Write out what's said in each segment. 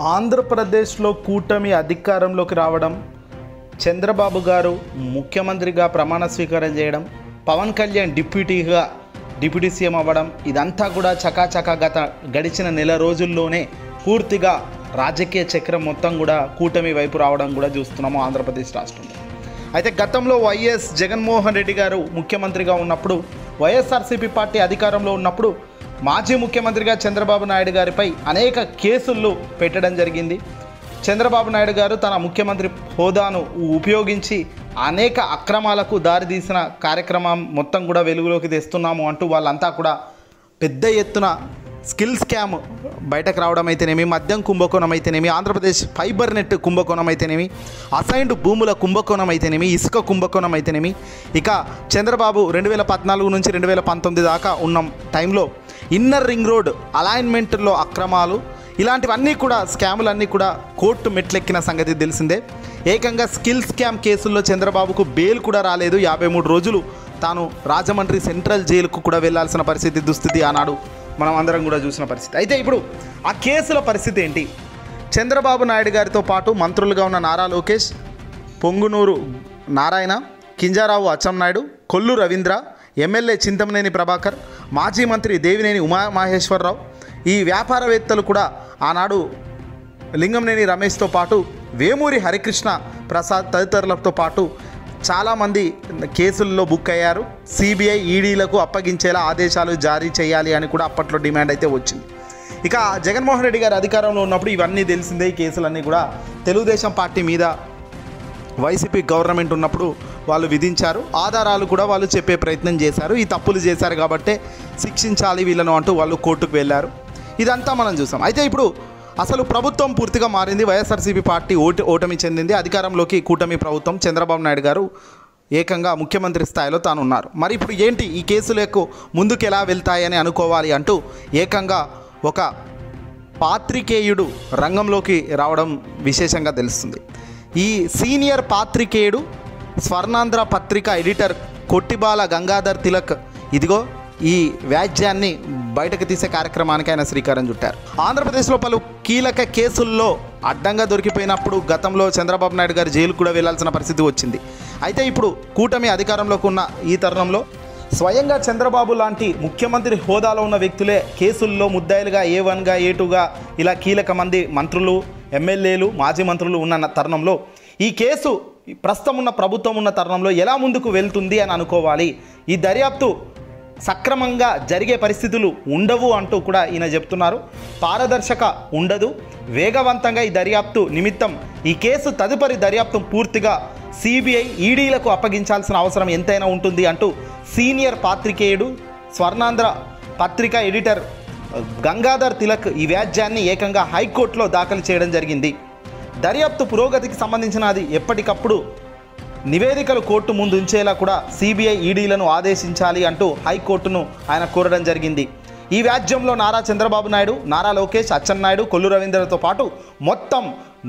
ఆంధ్రప్రదేశ్లో కూటమి అధికారంలోకి రావడం, చంద్రబాబు గారు ముఖ్యమంత్రిగా ప్రమాణ స్వీకారం చేయడం, పవన్ కళ్యాణ్ డిప్యూటీ సీఎం అవ్వడం, ఇదంతా కూడా చకాచకా గడిచిన నెల రోజుల్లోనే పూర్తిగా రాజకీయ చక్రం మొత్తం కూడా కూటమి వైపు రావడం కూడా చూస్తున్నాము ఆంధ్రప్రదేశ్ రాష్ట్రంలో. అయితే గతంలో వైఎస్ జగన్మోహన్ రెడ్డి గారు ముఖ్యమంత్రిగా ఉన్నప్పుడు, వైఎస్ఆర్సీపీ పార్టీ అధికారంలో ఉన్నప్పుడు మాజీ ముఖ్యమంత్రిగా చంద్రబాబు నాయుడు గారిపై అనేక కేసులు పెట్టడం జరిగింది. చంద్రబాబు నాయుడు గారు తన ముఖ్యమంత్రి హోదాను ఉపయోగించి అనేక అక్రమాలకు దారితీసిన కార్యక్రమం మొత్తం కూడా వెలుగులోకి తెస్తున్నాము అంటూ వాళ్ళంతా కూడా పెద్ద ఎత్తున స్కిల్ స్కామ్ బయటకు రావడం అయితేనేమి, మద్యం కుంభకోణం అయితేనేమి, ఆంధ్రప్రదేశ్ ఫైబర్ నెట్ కుంభకోణం అయితేనేమి, అసైన్డ్ భూముల కుంభకోణం అయితేనేమి, ఇసుక కుంభకోణం అయితేనేమి, ఇక చంద్రబాబు 2014 నుంచి 2019 దాకా ఉన్న టైంలో ఇన్నర్ రింగ్ రోడ్ అలైన్మెంట్లో అక్రమాలు, ఇలాంటివన్నీ కూడా స్కాములన్నీ కూడా కోర్టు మెట్లెక్కిన సంగతి తెలిసిందే. ఏకంగా స్కిల్ స్కామ్ కేసుల్లో చంద్రబాబుకు బెయిల్ కూడా రాలేదు. 53 రోజులు తాను రాజమండ్రి సెంట్రల్ జైలుకు కూడా వెళ్లాల్సిన దుస్థితి ఆనాడు మనం అందరం కూడా చూసిన పరిస్థితి. అయితే ఇప్పుడు ఆ కేసుల పరిస్థితి ఏంటి? చంద్రబాబు నాయుడు గారితో పాటు మంత్రులుగా ఉన్న నారా లోకేష్, పొంగునూరు నారాయణ, కింజారావు అచ్చెన్నాయుడు, కొల్లు రవీంద్ర, ఎమ్మెల్యే చింతమనేని ప్రభాకర్, మాజీ మంత్రి దేవినేని ఉమామహేశ్వరరావు, ఈ వ్యాపారవేత్తలు కూడా ఆనాడు లింగంనేని రమేష్తో పాటు వేమూరి హరికృష్ణ ప్రసాద్ తదితరులతో పాటు చాలామంది కేసుల్లో బుక్ అయ్యారు. సిబిఐ ఈడీలకు అప్పగించేలా ఆదేశాలు జారీ చేయాలి అని కూడా అప్పట్లో డిమాండ్ అయితే వచ్చింది. ఇక జగన్మోహన్ రెడ్డి గారు అధికారంలో ఉన్నప్పుడు ఇవన్నీ తెలిసిందే. ఈ కేసులన్నీ కూడా తెలుగుదేశం పార్టీ మీద వైసీపీ గవర్నమెంట్ ఉన్నప్పుడు వాళ్ళు విధించారు. ఆధారాలు కూడా వాళ్ళు చెప్పే ప్రయత్నం చేశారు. ఈ తప్పులు చేశారు కాబట్టే శిక్షించాలి వీళ్ళను అంటూ వాళ్ళు కోర్టుకు వెళ్ళారు. ఇదంతా మనం చూసాం. అయితే ఇప్పుడు అసలు ప్రభుత్వం పూర్తిగా మారింది. వైఎస్ఆర్సీపీ పార్టీ ఓటమి చెందింది. అధికారంలోకి కూటమి ప్రభుత్వం, చంద్రబాబు నాయుడు గారు ఏకంగా ముఖ్యమంత్రి స్థాయిలో తాను ఉన్నారు. మరి ఇప్పుడు ఏంటి ఈ కేసులకు ముందుకు ఎలా వెళ్తాయని అనుకోవాలి అంటూ ఏకంగా ఒక పాత్రికేయుడు రంగంలోకి రావడం విశేషంగా తెలుస్తుంది. ఈ సీనియర్ పాత్రికేయుడు, స్వర్ణాంధ్ర పత్రిక ఎడిటర్ కొట్టిబాల గంగాధర్ తిలక్ ఇదిగో ఈ వ్యాజ్యాన్ని బయటకు తీసే కార్యక్రమానికి ఆయన శ్రీకారం చుట్టారు. ఆంధ్రప్రదేశ్లో పలు కీలక కేసుల్లో అడ్డంగా దొరికిపోయినప్పుడు గతంలో చంద్రబాబు నాయుడు గారు జైలు కూడా వెళ్లాల్సిన పరిస్థితి వచ్చింది. అయితే ఇప్పుడు కూటమి అధికారంలోకి ఉన్న ఈ తరుణంలో స్వయంగా చంద్రబాబు లాంటి ముఖ్యమంత్రి హోదాలో ఉన్న వ్యక్తులే కేసుల్లో ముద్దాయిలుగా A1గా A2గా ఇలా కీలక మంది మంత్రులు, ఎమ్మెల్యేలు, మాజీ మంత్రులు ఉన్న తరుణంలో ఈ కేసు ప్రస్తుతం ఉన్న ప్రభుత్వం ఉన్న తరుణంలో ఎలా ముందుకు వెళ్తుంది అని అనుకోవాలి. ఈ దర్యాప్తు సక్రమంగా జరిగే పరిస్థితులు ఉండవు అంటూ కూడా ఈయన చెప్తున్నారు. పారదర్శక ఉండదు, వేగవంతంగా ఈ దర్యాప్తు నిమిత్తం ఈ కేసు తదుపరి దర్యాప్తు పూర్తిగా సిబిఐ ఈడీలకు అప్పగించాల్సిన అవసరం ఎంతైనా ఉంటుంది అంటూ సీనియర్ పాత్రికేయుడు, స్వర్ణాంధ్ర పత్రిక ఎడిటర్ గంగాధర్ తిలక్ ఈ వ్యాజ్యాన్ని ఏకంగా హైకోర్టులో దాఖలు చేయడం జరిగింది. దర్యాప్తు పురోగతికి సంబంధించినది ఎప్పటికప్పుడు నివేదికలు కోర్టు ముందు ఉంచేలా కూడా సిబిఐ ఈడీలను ఆదేశించాలి అంటూ హైకోర్టును ఆయన కోరడం జరిగింది. ఈ వ్యాజ్యంలో నారా చంద్రబాబు నాయుడు, నారా లోకేష్, అచ్చెన్నాయుడు, కొల్లు రవీంద్రతో పాటు మొత్తం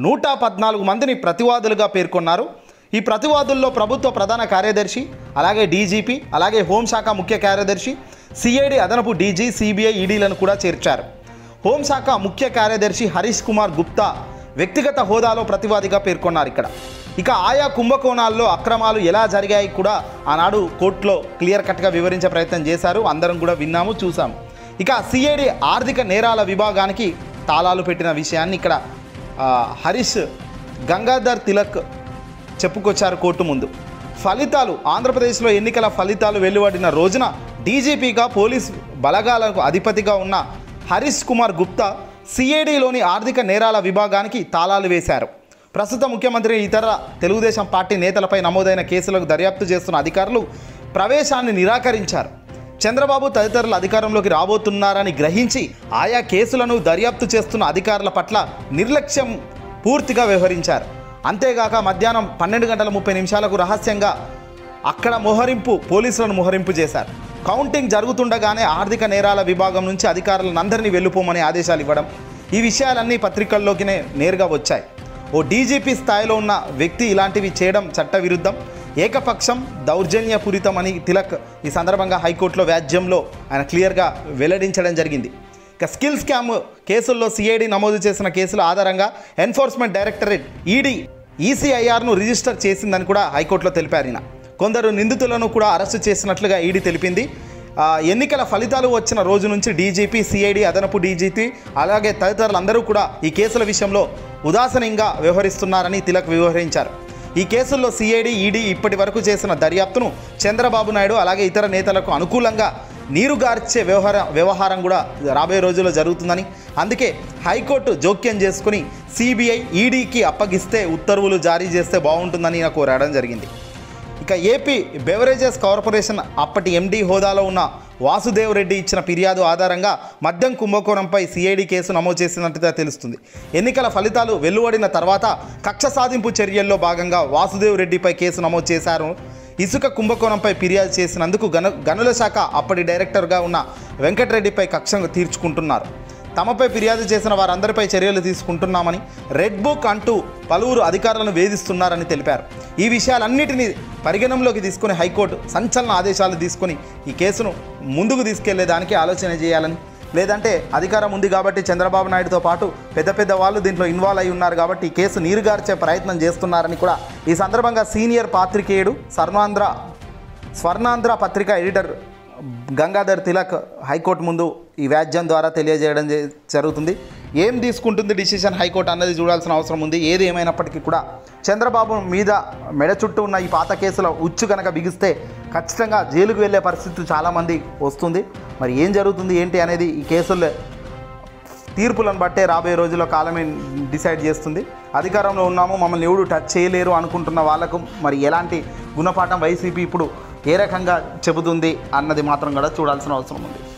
114 మందిని ప్రతివాదులుగా పేర్కొన్నారు. ఈ ప్రతివాదుల్లో ప్రభుత్వ ప్రధాన కార్యదర్శి, అలాగే డీజీపీ, అలాగే హోంశాఖ ముఖ్య కార్యదర్శి, సిఐడి అదనపు డీజీ, సిబిఐ ఈడీలను కూడా చేర్చారు. హోంశాఖ ముఖ్య కార్యదర్శి హరీష్ కుమార్ గుప్తా వ్యక్తిగత హోదాలో ప్రతివాదిగా పేర్కొన్నారు. ఇక ఆయా కుంభకోణాల్లో అక్రమాలు ఎలా జరిగాయి కూడా ఆనాడు కోర్టులో క్లియర్ కట్గా వివరించే ప్రయత్నం చేశారు. అందరం కూడా విన్నాము, చూసాము. ఇక సిఐడి ఆర్థిక నేరాల విభాగానికి తాళాలు పెట్టిన విషయాన్ని ఇక్కడ హరీష్ గంగాధర్ తిలక్ చెప్పుకొచ్చారు కోర్టు ముందు. ఫలితాలు, ఆంధ్రప్రదేశ్లో ఎన్నికల ఫలితాలు వెలువడిన రోజున డీజీపీగా పోలీస్ బలగాలకు అధిపతిగా ఉన్న హరీష్ కుమార్ గుప్తా సిఐడిలోని ఆర్థిక నేరాల విభాగానికి తాళాలు వేశారు. ప్రస్తుత ముఖ్యమంత్రి ఇతర తెలుగుదేశం పార్టీ నేతలపై నమోదైన కేసులకు దర్యాప్తు చేస్తున్న అధికారులు ప్రవేశాన్ని నిరాకరించారు. చంద్రబాబు తదితరులు అధికారంలోకి రాబోతున్నారని గ్రహించి ఆయా కేసులను దర్యాప్తు చేస్తున్న అధికారుల పట్ల నిర్లక్ష్యం పూర్తిగా వ్యవహరించారు. అంతేగాక మధ్యాహ్నం 12:30 రహస్యంగా అక్కడ పోలీసులను మోహరింపు చేశారు. కౌంటింగ్ జరుగుతుండగానే ఆర్థిక నేరాల విభాగం నుంచి అధికారులను అందరినీ వెళ్ళిపోమని ఆదేశాలు ఇవ్వడం, ఈ విషయాలన్నీ పత్రికల్లోకినే నేరుగా వచ్చాయి. ఓ డీజీపీ స్థాయిలో ఉన్న వ్యక్తి ఇలాంటివి చేయడం చట్టవిరుద్ధం, ఏకపక్షం, దౌర్జన్యపూరితం అని తిలక్ ఈ సందర్భంగా హైకోర్టులో వ్యాజ్యంలో ఆయన క్లియర్గా వెల్లడించడం జరిగింది. ఇక స్కిల్ స్కామ్ కేసుల్లో సిఐడి నమోదు చేసిన కేసుల ఆధారంగా ఎన్ఫోర్స్మెంట్ డైరెక్టరేట్ ఈసీఐఆర్ను రిజిస్టర్ చేసిందని కూడా హైకోర్టులో తెలిపారు. ఈయన కొందరు నిందితులను కూడా అరెస్టు చేసినట్లుగా ఈడీ తెలిపింది. ఎన్నికల ఫలితాలు వచ్చిన రోజు నుంచి డీజీపీ, సిఐడి, అదనపు డీజీపీ అలాగే తదితరులందరూ కూడా ఈ కేసుల విషయంలో ఉదాసీనంగా వ్యవహరిస్తున్నారని తిలక్ వివరించారు. ఈ కేసుల్లో సిఐడి, ఈడీ ఇప్పటి వరకు చేసిన దర్యాప్తును చంద్రబాబు నాయుడు అలాగే ఇతర నేతలకు అనుకూలంగా నీరుగార్చే వ్యవహారం కూడా రాబోయే రోజుల్లో జరుగుతుందని, అందుకే హైకోర్టు జోక్యం చేసుకుని సిబిఐ, ఈడీకి అప్పగిస్తే ఉత్తర్వులు జారీ చేస్తే బాగుంటుందని నాకు కోరడం జరిగింది. ఇక ఏపీ బెవరేజెస్ కార్పొరేషన్ అప్పటి ఎండీ హోదాలో ఉన్న వాసుదేవ్ రెడ్డి ఇచ్చిన ఫిర్యాదు ఆధారంగా మద్యం కుంభకోణంపై సిఐడి కేసు నమోదు చేసినట్టుగా తెలుస్తుంది. ఎన్నికల ఫలితాలు వెలువడిన తర్వాత కక్ష సాధింపు చర్యల్లో భాగంగా వాసుదేవ్ రెడ్డిపై కేసు నమోదు చేశారు. ఇసుక కుంభకోణంపై ఫిర్యాదు చేసినందుకు గనుల శాఖ అప్పటి డైరెక్టర్గా ఉన్న వెంకటరెడ్డిపై కక్ష తీర్చుకుంటున్నారు. తమపై ఫిర్యాదు చేసిన వారందరిపై చర్యలు తీసుకుంటున్నామని, రెడ్ బుక్ అంటూ పలువురు అధికారులను వేధిస్తున్నారని తెలిపారు. ఈ విషయాలన్నిటినీ పరిగణనలోకి తీసుకుని హైకోర్టు సంచలన ఆదేశాలు తీసుకుని ఈ కేసును ముందుకు తీసుకెళ్లేదానికి ఆలోచన చేయాలని, లేదంటే అధికారం ఉంది కాబట్టి చంద్రబాబు నాయుడుతో పాటు పెద్ద వాళ్ళు దీంట్లో ఇన్వాల్వ్ అయి ఉన్నారు కాబట్టి ఈ కేసు నీరుగార్చే ప్రయత్నం చేస్తున్నారని కూడా ఈ సందర్భంగా సీనియర్ పాత్రికేయుడు స్వర్ణాంధ్ర పత్రిక ఎడిటర్ గంగాధర్ తిలక్ హైకోర్టు ముందు ఈ వ్యాజ్యం ద్వారా తెలియజేయడం జరుగుతుంది. ఏం తీసుకుంటుంది డిసిషన్ హైకోర్టు అన్నది చూడాల్సిన అవసరం ఉంది. ఏది ఏమైనప్పటికీ కూడా చంద్రబాబు మీద మెడ చుట్టూ ఉన్న ఈ పాత కేసుల ఉచ్చు కనుక బిగిస్తే ఖచ్చితంగా జైలుకు వెళ్ళే పరిస్థితి చాలామంది వస్తుంది. మరి ఏం జరుగుతుంది ఏంటి అనేది ఈ కేసుల్లో తీర్పులను బట్టే రాబోయే రోజుల్లో కాలమే డిసైడ్ చేస్తుంది. అధికారంలో ఉన్నాము, మమ్మల్ని ఎవడు టచ్ చేయలేరు అనుకుంటున్న వాళ్ళకు మరి ఎలాంటి గుణపాఠం వైసీపీ ఇప్పుడు ఏ రకంగా చెబుతుంది అన్నది మాత్రం కూడా చూడాల్సిన అవసరం ఉంది.